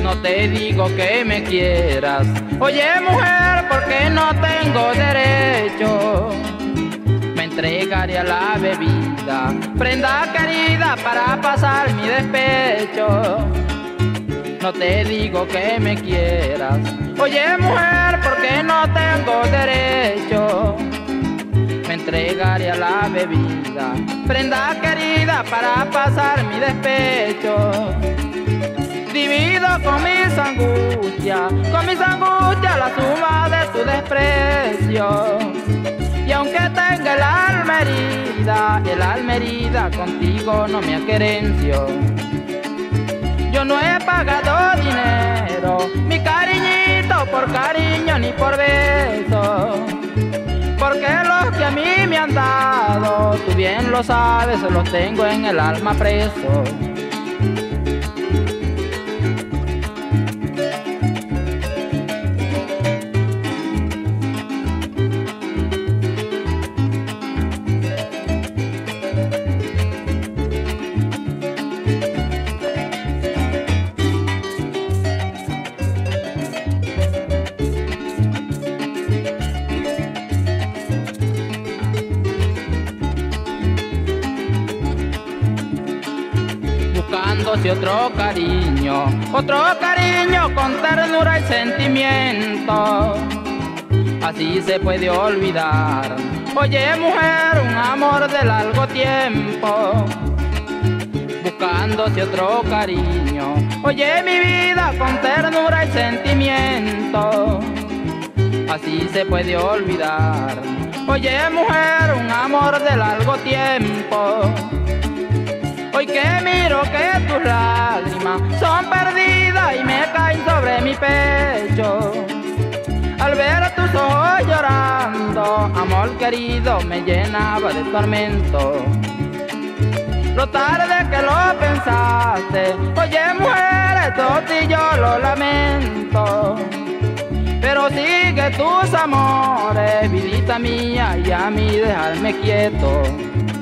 No te digo que me quieras, oye mujer, porque no tengo derecho. Me entregaré a la bebida, prenda querida para pasar mi despecho. No te digo que me quieras, oye mujer, porque no tengo derecho. Me entregaré a la bebida, prenda querida para pasar mi despecho. Divido con mis angustias la suma de tu desprecio. Y aunque tenga el alma herida, contigo no me acerencio. Yo no he pagado dinero, mi cariñito, por cariño ni por beso. Porque los que a mí me han dado, tú bien lo sabes, los tengo en el alma preso. Buscándose otro cariño con ternura y sentimiento. Así se puede olvidar, oye mujer, un amor de largo tiempo. Buscándose otro cariño, oye mi vida, con ternura y sentimiento. Así se puede olvidar, oye mujer, un amor de largo tiempo. Hoy que miro que tus lágrimas son perdidas y me caen sobre mi pecho. Al ver tus ojos llorando, amor querido, me llenaba de tormento. Lo tarde que lo pensaste, oye mujer, esto sí yo lo lamento. Pero sigue tus amores, vidita mía, y a mí dejarme quieto.